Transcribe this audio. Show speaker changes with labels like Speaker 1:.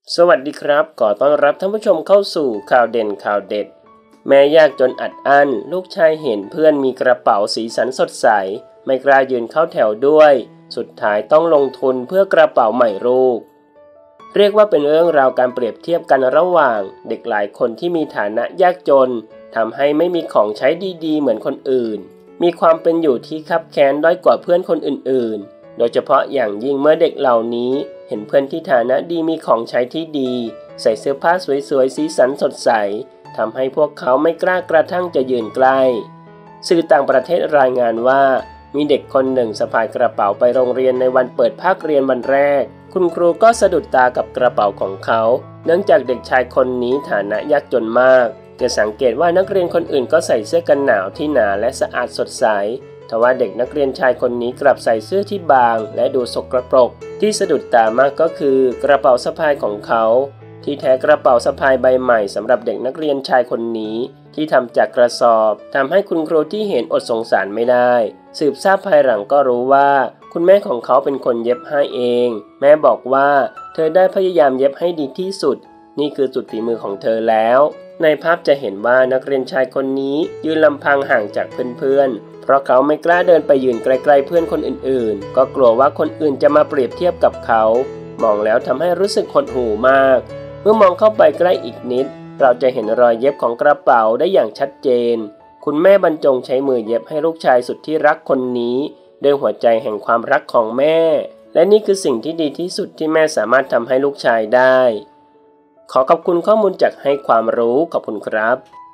Speaker 1: สวัสดีครับขอต้อนรับท่านผู้ชมเข้าสู่ข่าวเด่นข่าวเด็ดแม่ยากจนอัดอั้นลูกชายเห็นเพื่อนมีกระเป๋าสีสันสดใสไม่กล้ายืนเข้าแถวด้วยสุดท้ายต้องลงทุนเพื่อกระเป๋าใหม่ลูกเรียกว่าเป็นเรื่องราวการเปรียบเทียบกันระหว่างเด็กหลายคนที่มีฐานะยากจนทำให้ไม่มีของใช้ดีๆเหมือนคนอื่นมีความเป็นอยู่ที่คับแค้นด้อยกว่าเพื่อนคนอื่นๆโดยเฉพาะอย่างยิ่งเมื่อเด็กเหล่านี้เห็นเพื่อนที่ฐานะดีมีของใช้ที่ดีใส่เสื้อผ้าสวยๆสีสันสดใสทำให้พวกเขาไม่กล้ากระทั่งจะยืนใกล้สื่อต่างประเทศรายงานว่ามีเด็กคนหนึ่งสะพายกระเป๋าไปโรงเรียนในวันเปิดภาคเรียนวันแรกคุณครูก็สะดุดตากับกระเป๋าของเขาเนื่องจากเด็กชายคนนี้ฐานะยากจนมากจะสังเกตว่านักเรียนคนอื่นก็ใส่เสื้อกันหนาวที่หนาและสะอาดสดใสทว่าเด็กนักเรียนชายคนนี้กลับใส่เสื้อที่บางและดูสกปรกที่สะดุดตามากก็คือกระเป๋าสะพายของเขาที่แท้กระเป๋าสะพายใบใหม่สำหรับเด็กนักเรียนชายคนนี้ที่ทำจากกระสอบทำให้คุณครูที่เห็นอดสงสารไม่ได้สืบทราบภายหลังก็รู้ว่าคุณแม่ของเขาเป็นคนเย็บให้เองแม่บอกว่าเธอได้พยายามเย็บให้ดีที่สุดนี่คือสุดฝีมือของเธอแล้วในภาพจะเห็นว่านักเรียนชายคนนี้ยืนลำพังห่างจากเพื่อนๆเพราะเขาไม่กล้าเดินไปยืนใกล้ๆเพื่อนคนอื่นๆก็กลัวว่าคนอื่นจะมาเปรียบเทียบกับเขามองแล้วทำให้รู้สึกหดหู่มากเมื่อมองเข้าไปใกล้อีกนิดเราจะเห็นรอยเย็บของกระเป๋าได้อย่างชัดเจนคุณแม่บรรจงใช้มือเย็บให้ลูกชายสุดที่รักคนนี้ด้วยหัวใจแห่งความรักของแม่และนี่คือสิ่งที่ดีที่สุดที่แม่สามารถทำให้ลูกชายได้ขอขอบคุณข้อมูลจากให้ความรู้ขอบคุณครับ